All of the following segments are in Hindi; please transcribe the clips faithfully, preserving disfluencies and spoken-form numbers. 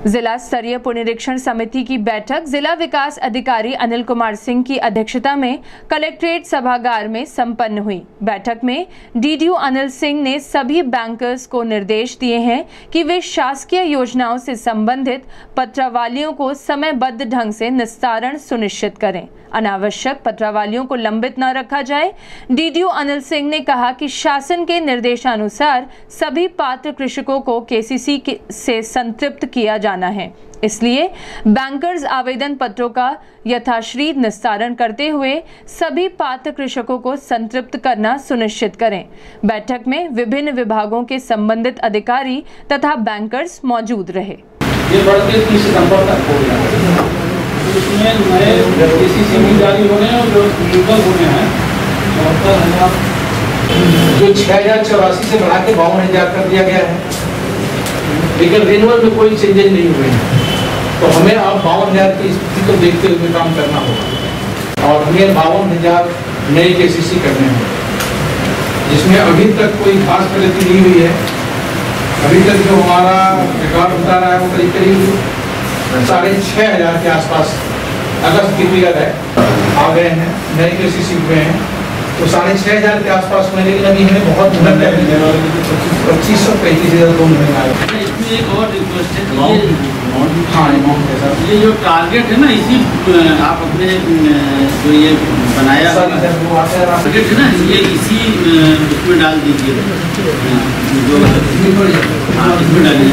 जिला स्तरीय पुनरीक्षण समिति की बैठक जिला विकास अधिकारी अनिल कुमार सिंह की अध्यक्षता में कलेक्ट्रेट सभागार में संपन्न हुई। बैठक में डीडीओ अनिल सिंह ने सभी बैंकर्स को निर्देश दिए हैं कि वे शासकीय योजनाओं से संबंधित पत्रावलियों को समयबद्ध ढंग से निस्तारण सुनिश्चित करें, अनावश्यक पत्रावलियों को लंबित न रखा जाए। डीडीओ अनिल सिंह ने कहा कि शासन के निर्देशानुसार सभी पात्र कृषकों को केसीसी से संतृप्त किया जाना है, इसलिए बैंकर्स आवेदन पत्रों का यथाशीघ्र निस्तारण करते हुए सभी पात्र कृषकों को संतृप्त करना सुनिश्चित करें। बैठक में विभिन्न विभागों के संबंधित अधिकारी तथा बैंकर्स मौजूद रहे। ये बढ़ तीस सितंबर तक हो गया, उसमें नए केसीसी भी जारी होने और जो लीगल होने हैं चौहत्तर हजार जो छह हजार चौरासी से बढ़ा के बावन हजार कर दिया गया है, लेकिन रिन्यूअल में कोई चेंजेस नहीं हुए हैं। तो हमें अब बावन हजार की स्थिति को देखते हुए काम करना होगा और हमें बावन हजार नए केसीसी करने होंगे, जिसमें अभी तक कोई खास प्रगति नहीं हुई है। अभी तक जो हमारा रिकॉर्ड होता रहा है वो करीब करीब साढ़े छः हजार के आसपास अगस्त की पीरियड है आ गए हैं, नए केसीसी हुए हैं तो साढ़े छः हजार के आसपास में, लेकिन अभी हमें बहुत पच्चीस सौ पैंतीस हजार दो महीने आए। इसमें एक और रिक्वेस्ट है, हाँ अमाउंट है सर, ये जो टारगेट है ना, इसी आप अपने जो ये बनाया टारगेट है ना, ये इसी उसमें डाल दीजिए, जो हाँ इसमें डालिए।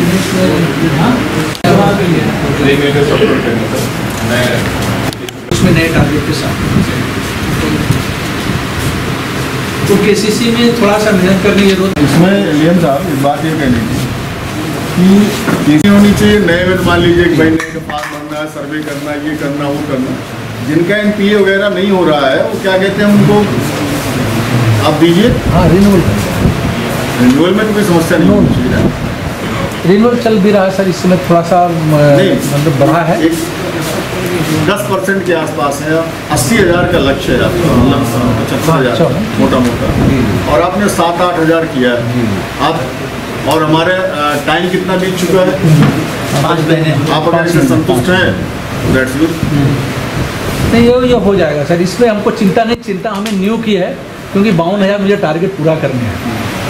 उसमें नए टारगेट के साथ तो केसीसी में थोड़ा सा मेहनत करने की जरूरत है। इसमें लियन साहब एक बात ये कहनी थी कि केसी होनी चाहिए नए में, मान लीजिए कि भाई नए का फॉर्म भरना है, सर्वे करना है, ये करना वो करना, जिनका एनपीए वगैरह नहीं हो रहा है वो क्या कहते हैं उनको आप दीजिए। हाँ रिन्यूअल रिन्यूअल में तो कोई समस्या नहीं होनी चाहिए। रिन्यूअल चल भी रहा है सर, इस समय थोड़ा सा मतलब बढ़ा है, दस परसेंट के आसपास है, अस्सी हजार का लक्ष्य है आपका, मतलब पचहत्तर हजार मोटा मोटा, और आपने सात आठ हजार किया है आप, और हमारे टाइम कितना बीत चुका है, पाँच महीने, आप अगर इससे संतुष्ट हैं दैट्स गुड। नहीं ये ये हो जाएगा सर, इसमें हमको चिंता नहीं, चिंता हमें न्यू की है क्योंकि बावन हजार मुझे टारगेट पूरा करने हैं।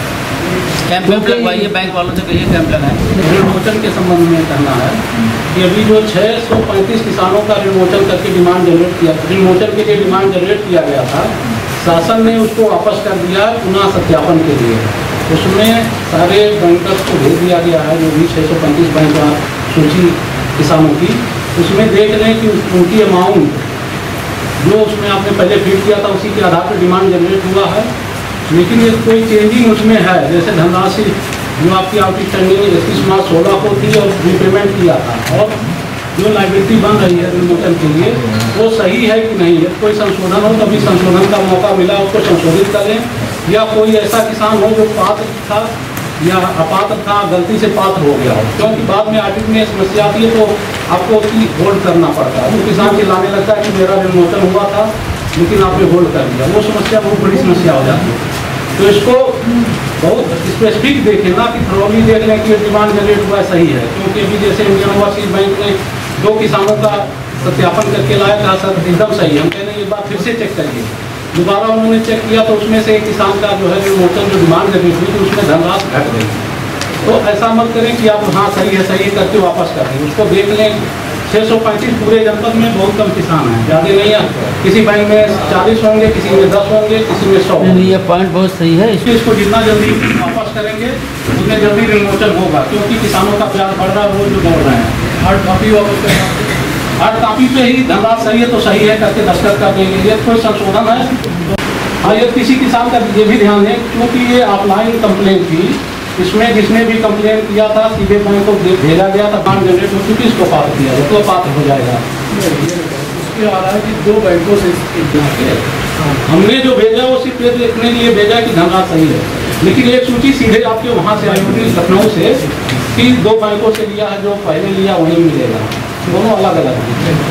कैंप वैम्प लगवाइए, बैंक वालों से कहिए कैंप लगाएं। रिमोचन के संबंध में कहना है कि अभी जो छः सौ पैंतीस किसानों का रिमोचन करके डिमांड जनरेट किया, रिमोचन के लिए डिमांड जनरेट किया गया था, शासन ने उसको वापस कर दिया पुनः सत्यापन के लिए। उसमें सारे बैंकर्स को भेज दिया गया है, जो भी छः सौ पैंतीस बैंक सूची किसानों की, उसमें देख लें कि उनकी अमाउंट जो उसमें आपने पहले फीड किया था उसी के आधार पर डिमांड जनरेट हुआ है, लेकिन ये कोई चेंजिंग उसमें है। जैसे धनराशि जो आपकी आउटस्टैंडिंग इक्कीस मार्च सोलह को थी और रिपेमेंट किया था, और जो लाइबिलिटी बन रही है रिमोचन के लिए वो सही है कि नहीं है। कोई संशोधन हो तो अभी संशोधन का मौका मिला, उसको संशोधित करें, या कोई ऐसा किसान हो जो पात्र था या अपात्र था, गलती से पात्र हो गया हो, क्योंकि बाद में ऑडिट में समस्या आती है तो आपको उसकी होल्ड करना पड़ता है। वो किसान चिल्लाने लगता है कि मेरा रिमोचन हुआ था लेकिन आपने होल्ड कर दिया, वो समस्या बहुत बड़ी समस्या हो जाती है। तो इसको बहुत स्पेसिफिक देखें ना कि थ्रोली देख लें कि डिमांड जनरेट हुआ सही है, क्योंकि अभी जैसे इंडियन ओवरसीज बैंक ने दो किसानों का सत्यापन करके लाया, कहा सर एकदम सही है, हम कहने एक बार फिर से चेक करिए। दोबारा उन्होंने चेक किया तो उसमें से एक किसान का जो है रिमोचन जो डिमांड जनरेट हुई थी उसमें धनराशि घट गई। तो ऐसा मत करें कि आप हाँ सही है सही है करके वापस कर दें, उसको देख लें। छः सौ पैंतीस पूरे जनपद में बहुत कम किसान हैं, ज़्यादा नहीं है, किसी बैंक में चालीस होंगे, किसी में दस होंगे, किसी में सौ। नहीं ये पॉइंट बहुत सही है, इसलिए इसको जितना जल्दी वापस करेंगे उतने जल्दी रिमोचन होगा, क्योंकि किसानों का प्यार बढ़ रहा है, रोज जो दौड़ रहे हैं। हार्ड कॉपी वापस करना, हार्ड कॉपी पे ही धनराशि सही है तो सही है करके दस्तखत कर देंगे। ये कोई संशोधन है हाँ, ये किसी किसान का ये भी ध्यान है, क्योंकि ये ऑफलाइन कंप्लेन थी, इसमें जिसने भी कंप्लेन किया था सीधे बैंक को भेजा गया था, बाढ़ जनरेट हो चुकी, इसको पात्र किया जाए तो पात्र हो जाएगा। उसके आ रहा है कि दो बैंकों से हमने जो भेजा वो सिर्फ देखने के लिए भेजा कि धनराशि सही है, लेकिन एक सूची सीधे आपके वहाँ से आई होगी लखनऊ से कि दो बैंकों से लिया है, जो पहले लिया वहीं मिलेगा, दोनों अलग अलग हैं।